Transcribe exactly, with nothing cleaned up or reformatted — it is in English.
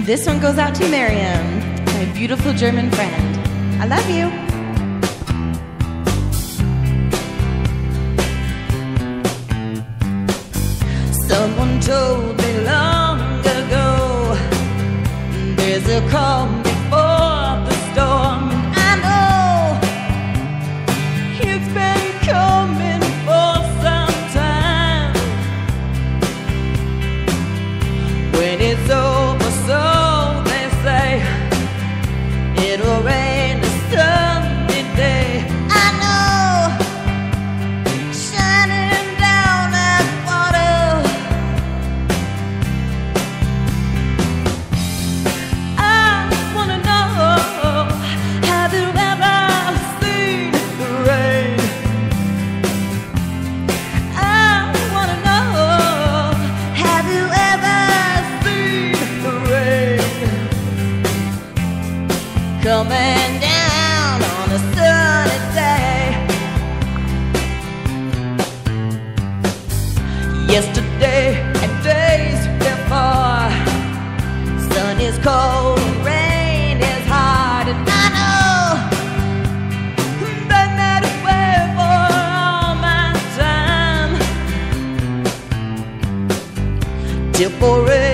This one goes out to Miriam, my beautiful German friend. I love you. Someone told me long ago, there's a calm before the storm. I know it's been coming for some time. When it's over, so they say, it'll rain a sunny day. I know, shining down like water. I wanna know, have you ever seen the rain? I wanna know, have you ever seen the rain coming down on a sunny day? Yesterday and days before, sun is cold, rain is hard, and I know they made a way for all my time till forever.